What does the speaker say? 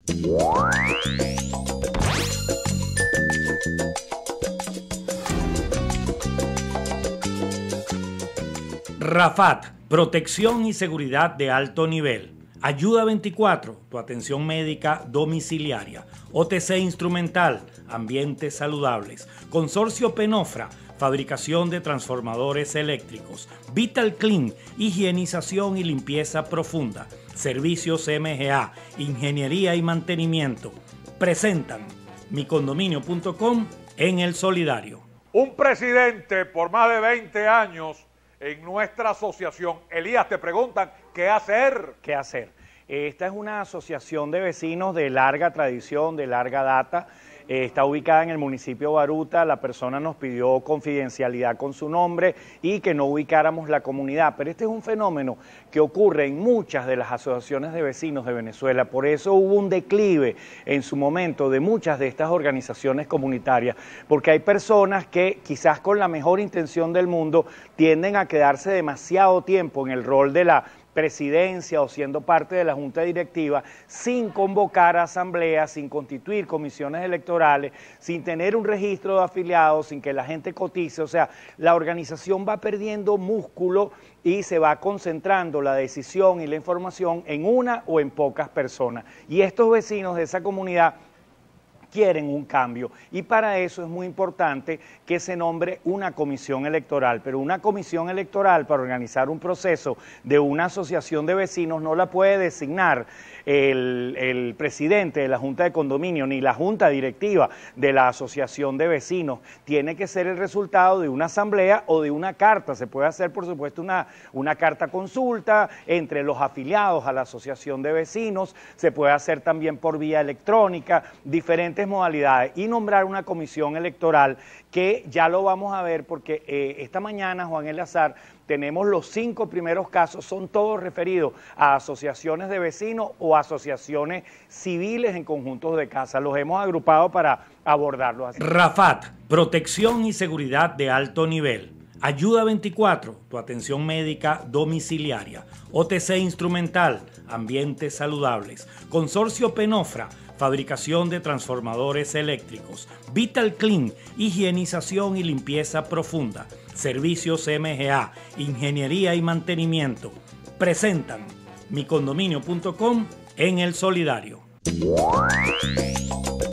Rafat, protección y seguridad de alto nivel. Ayuda 24, tu atención médica domiciliaria. OTC Instrumental, ambientes saludables. Consorcio Penofra, fabricación de transformadores eléctricos. Vital Clean, higienización y limpieza profunda. Servicios MGA, ingeniería y mantenimiento. Presentan micondominio.com en El Solidario. Un presidente por más de 20 años en nuestra asociación. Elías, te preguntan, ¿qué hacer? ¿Qué hacer? Esta es una asociación de vecinos de larga tradición, de larga data. Está ubicada en el municipio de Baruta. La persona nos pidió confidencialidad con su nombre y que no ubicáramos la comunidad. Pero este es un fenómeno que ocurre en muchas de las asociaciones de vecinos de Venezuela. Por eso hubo un declive en su momento de muchas de estas organizaciones comunitarias, porque hay personas que quizás con la mejor intención del mundo tienden a quedarse demasiado tiempo en el rol de la presidencia o siendo parte de la junta directiva sin convocar a asambleas, sin constituir comisiones electorales, sin tener un registro de afiliados, sin que la gente cotice. O sea, la organización va perdiendo músculo y se va concentrando la decisión y la información en una o en pocas personas. Y estos vecinos de esa comunidad quieren un cambio y para eso es muy importante que se nombre una comisión electoral, pero una comisión electoral para organizar un proceso de una asociación de vecinos no la puede designar el presidente de la Junta de Condominio ni la Junta Directiva de la Asociación de Vecinos. Tiene que ser el resultado de una asamblea o de una carta. Se puede hacer, por supuesto, una carta consulta entre los afiliados a la Asociación de Vecinos, se puede hacer también por vía electrónica, diferentes modalidades, y nombrar una comisión electoral que ya lo vamos a ver porque esta mañana, Juan Eleazar, tenemos los 5 primeros casos, son todos referidos a asociaciones de vecinos o asociaciones civiles en conjuntos de casa. Los hemos agrupado para abordarlos así. Rafat, protección y seguridad de alto nivel. Ayuda 24, tu atención médica domiciliaria. OTC Instrumental, ambientes saludables. Consorcio Penofra, fabricación de transformadores eléctricos. Vital Clean, higienización y limpieza profunda. Servicios MGA, ingeniería y mantenimiento. Presentan micondominio.com en El Solidario.